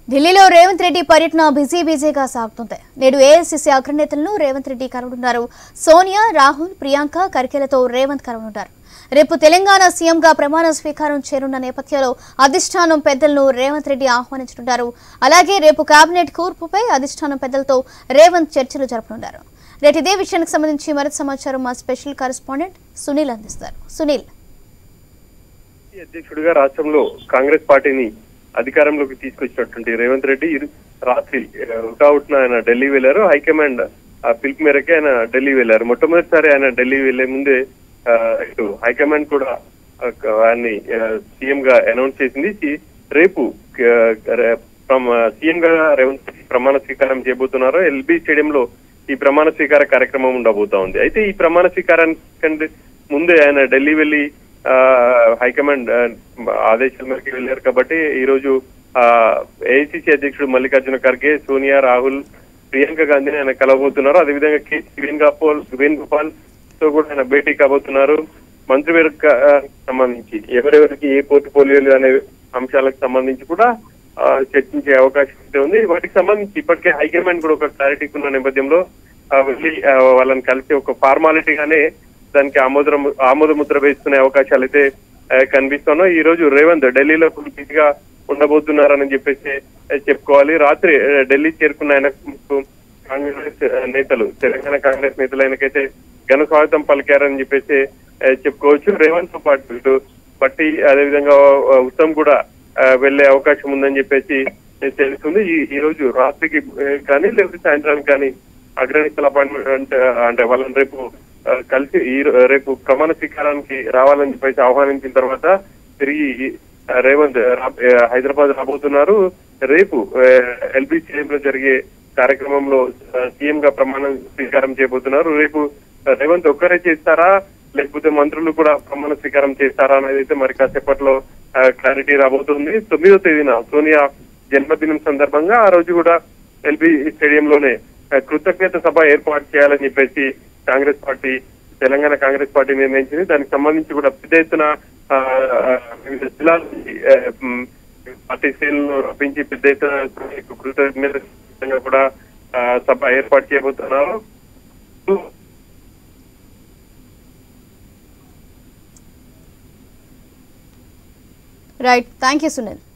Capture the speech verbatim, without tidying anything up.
ఢిల్లీలో రేవంత్ రెడ్డి పర్యటన బిజీ బిజీగా సాగుతుంది. నేడు ఏఐసీసీ అగ్రనేతలను రేవంత్ రెడ్డి కలవనున్నారు. సోనియా, రాహుల్, ప్రియాంక ఖర్గేలతో రేవంత్ కలవనున్నారు. రేపు తెలంగాణ సీఎంగా ప్రమాణ స్వీకారం చేరున్న నేపథ్యంలో అధిష్టానం పెద్దలను రేవంత్ రెడ్డి ఆహ్వానించనున్నారు. అలాగే రేపు కేబినెట్ కూర్పుపై అధిష్టానం పెద్దలతో రేవంత్ చర్చలు జరపనున్నారు. రేపు ఇదే విషయానికి సంబంధించి మరింత సమాచారం మా స్పెషల్ కరెస్పాండెంట్ సునీల్ అందిస్తారు. సునీల్, అధ్యక్షుడిగా రాష్ట్రంలో కాంగ్రెస్ పార్టీని అధికారంలోకి తీసుకొచ్చినటువంటి రేవంత్ రెడ్డి రాత్రి ఉటావుట్న ఆయన ఢిల్లీ వెళ్లారు. హైకమాండ్ ఆ పిలుపు మేరకే ఆయన ఢిల్లీ వెళ్లారు. మొట్టమొదటిసారి ఆయన ఢిల్లీ వెళ్లే ముందే ఇటు హైకమాండ్ కూడా ఆయన్ని సీఎం గా అనౌన్స్ చేసింది. రేపు సీఎం గా రేవంత్ రెడ్డి ప్రమాణ స్వీకారం చేయబోతున్నారు. ఎల్బీ స్టేడియంలో ఈ ప్రమాణ స్వీకార కార్యక్రమం ఉండబోతా ఉంది. అయితే ఈ ప్రమాణ స్వీకారానికి ముందే ఆయన ఢిల్లీ వెళ్లి హైకమాండ్ ఆదేశాల మేరకు వెళ్లారు కాబట్టి ఈ రోజు ఆ ఏఐసీసీ అధ్యక్షుడు మల్లికార్జున ఖర్గే, సోనియా, రాహుల్, ప్రియాంక గాంధీని ఆయన కలవబోతున్నారు. అదేవిధంగా కేసీ వేణుగోపాల్ వేణుగోపాల్ తో కూడా ఆయన భేటీ కాబోతున్నారు. మంత్రివర్గ సంబంధించి ఎవరెవరికి ఏ పోర్ట్ఫోలియోలు అనే అంశాలకు సంబంధించి కూడా చర్చించే అవకాశం అయితే ఉంది. వాటికి సంబంధించి ఇప్పటికే హైకమాండ్ కూడా ఒక క్లారిటీ ఉన్న నేపథ్యంలో వెళ్ళి వాళ్ళని కలిసి ఒక ఫార్మాలిటీగానే దానికి ఆమోదం ఆమోద ముద్ర వేసుకునే అవకాశాలు అయితే కనిపిస్తున్నాయి. ఈ రోజు రేవంత్ ఢిల్లీలో ఫుల్ బిజీగా ఉండబోతున్నారని చెప్పేసి చెప్పుకోవాలి. రాత్రి ఢిల్లీ చేరుకున్న ఆయన కాంగ్రెస్ నేతలు, తెలంగాణ కాంగ్రెస్ నేతలు ఆయనకైతే ఘన స్వాగతం పలికారని చెప్పేసి చెప్పుకోవచ్చు. రేవంత్ తో పాటు ఇటు బట్టి అదేవిధంగా ఉత్తమ్ కూడా వెళ్లే అవకాశం ఉందని చెప్పేసి తెలుస్తుంది. ఈ ఈ రోజు రాత్రికి కానీ లేకపోతే సాయంత్రానికి కానీ అగ్రనేతల అపాయింట్మెంట్ అంటే వాళ్ళని రేపు కలిసి ఈ రేపు ప్రమాణ స్వీకారానికి రావాలని చెప్పేసి ఆహ్వానించిన తర్వాత తిరిగి రేవంత్ హైదరాబాద్ రాబోతున్నారు. రేపు ఎల్బీ స్టేడియం లో జరిగే కార్యక్రమంలో సీఎం గా ప్రమాణ స్వీకారం చేయబోతున్నారు. రేపు రేవంత్ ఒక్కరే చేస్తారా లేకపోతే మంత్రులు కూడా ప్రమాణ స్వీకారం చేస్తారా అనేది అయితే మరి కాసేపట్లో క్లారిటీ రాబోతుంది. తొమ్మిదో తేదీన సోనియా జన్మదినం సందర్భంగా ఆ రోజు కూడా ఎల్బీ స్టేడియంలోనే కృతజ్ఞత సభ ఏర్పాటు చేయాలని చెప్పేసి కాంగ్రెస్ పార్టీ తెలంగాణ కాంగ్రెస్ పార్టీ నిర్ణయించింది. దానికి సంబంధించి కూడా పెద్ద ఎత్తున వివిధ జిల్లాల నుంచి పార్టీ శ్రేణులను రప్పించి పెద్ద ఎత్తున కృతజ్ఞత కూడా సభ ఏర్పాటు చేయబోతున్నారు. Right, thank you Sunil.